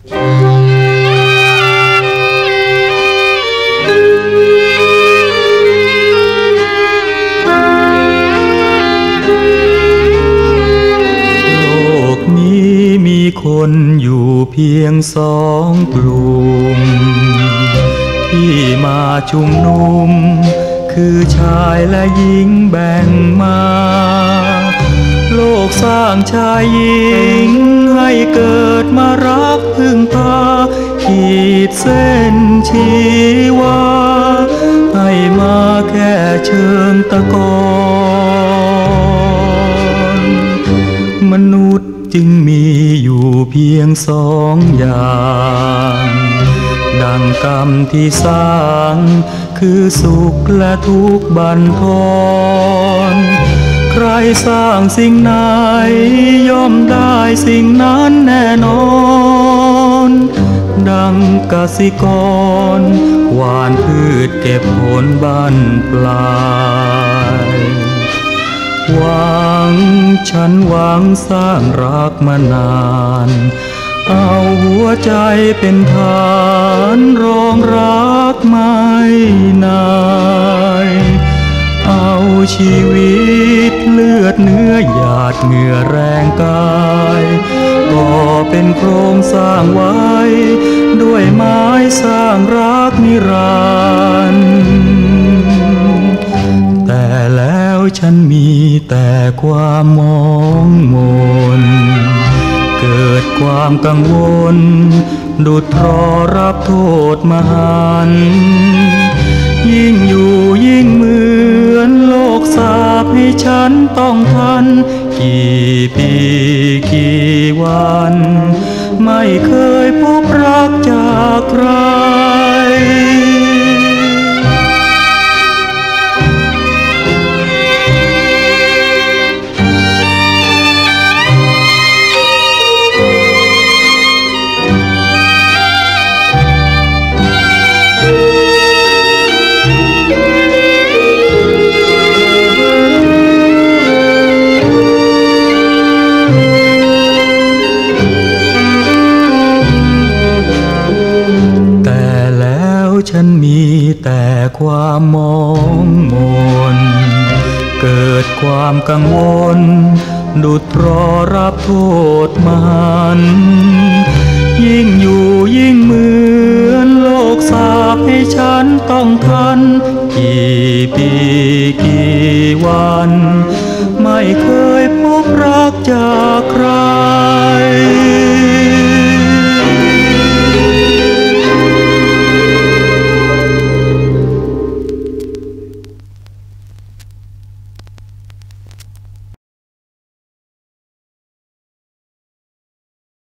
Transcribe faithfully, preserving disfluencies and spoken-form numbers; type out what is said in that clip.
คนอยู่เพียงสองกลุ่มที่มาชุมนุมคือชายและหญิงแบ่งมาโลกสร้างชายหญิงให้เกิดมารักพึ่งพาขีดเส้นชีวาให้มาแค่เชิงตะกอนมนุษย์จึงมีอยู่เพียงสองอย่างดังกรรมที่สร้างคือสุขและทุกข์บั่นทอนใครสร้างสิ่งไหนย่อมได้สิ่งนั้นแน่นอนดังกสิกรหว่านพืชเก็บผลบั้นปลายหวังฉันหวังสร้างรักมานานเอาหัวใจเป็นฐานรองรักไม่นายเอาชีวิตเลือดเนื้อหยาดเหงื่อแรงกายก็เป็นโครงสร้างไว้ด้วยไม้สร้างรักนิรันดร์แต่แล้วฉันมีแต่ความมองมนเกิดความกังวลดุจทรรับโทษมหันต์ยิ่งอยู่ยิ่งเหมือนโลกสาปให้ฉันต้องทันกี่ปีกี่วันไม่เคยพบรักจากใครฉันมีแต่ความมองมนเกิดความกังวลดุจรอรับโทษมหันต์ยิ่งอยู่ยิ่งเหมือนโลกสาปให้ฉันต้องทันกี่ปีกี่วันไม่เคยพบรักจากใคร